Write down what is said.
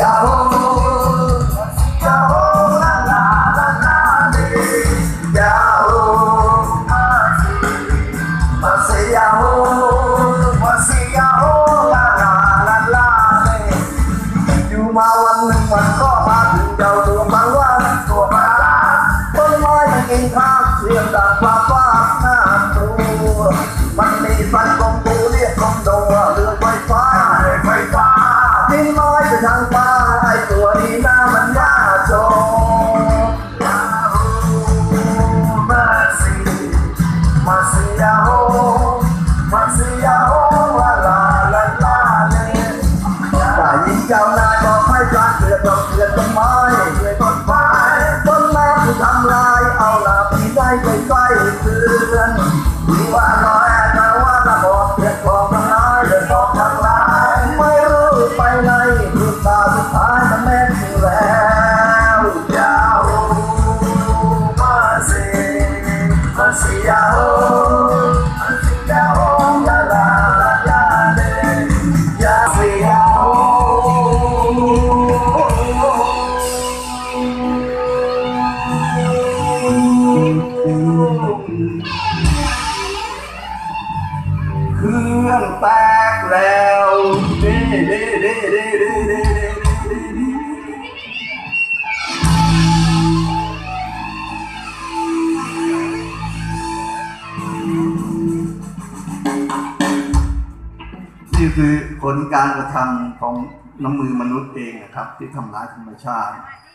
มาวันหนึ่งมันก็มาถึงเจ้าตัวบางวันตัวบางร้านต้นไม้มันกินข้าวเสียงดังฟ้าฟ้าหน้าตัวมันมีฟันกลมตูเรียกคอมโดเรือไฟฟ้าทิ้งไม้ไปทางฟ้าไอ้ตัวนี้หน้ามันน่าโจมาสิยาโฮลาลาลาลาเลยแต่ยิ่งเจ้านายบอกให้การเกลือต้นไม้ต้นไม้ที่ทำลายเอาลาพี่ได้ไปใกล้เตือนที่ว่าน้อยแต่ว่าละบอกเด็กบอกทั้งน้อยเด็กบอกทั้งหลายไม่รู้ไปไหนคือตาสุดท้ายมันแม่ถึงแล้วยาวมาสิยาวลาลาลาเลยยาสิยาวเครื่องแตกแล้วนี่คือผลการกระทำของน้ำมือมนุษย์เองนะครับที่ทำร้ายธรรมชาติ